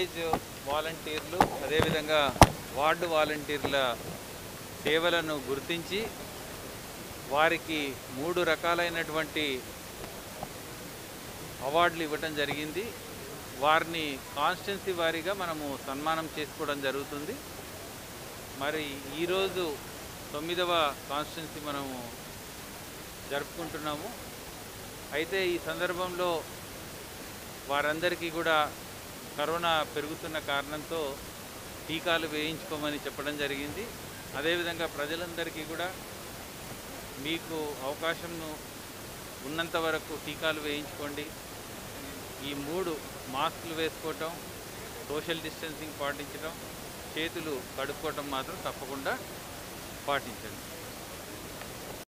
Village వాలంటీర్లు అదేవిధంగా ward వాలంటీర్ల సేవలను గుర్తించి వారికి 3 రకాలైనటువంటి అవార్డులు ఇవ్వటం జరిగింది. వారిని కాన్స్టిట్యున్సీ వారీగా మనము సన్మానం చేసుకోవడం జరుగుతుంది. మరి ఈరోజు 9వ కాన్స్టిట్యున్సీ మనము జరుపుకుంటున్నాము. అయితే ఈ సందర్భంలో వారందరికీ కూడా కరోనా పెరుగుతున్న కారణంతో టీకాలు వేయించుకోమని చెప్పడం జరిగింది. అదేవిధంగా ప్రజలందరికీ కూడా మీకు అవకాశం ఉన్నంత వరకు టీకాలు వేయించుకోండి. ఈ 3 మాస్కులు వేసుకోవటం, సోషల్ డిస్టెన్సింగ్ పాటించడం, చేతులు కడుక్కోవటం మాత్రం తప్పకుండా పాటించండి.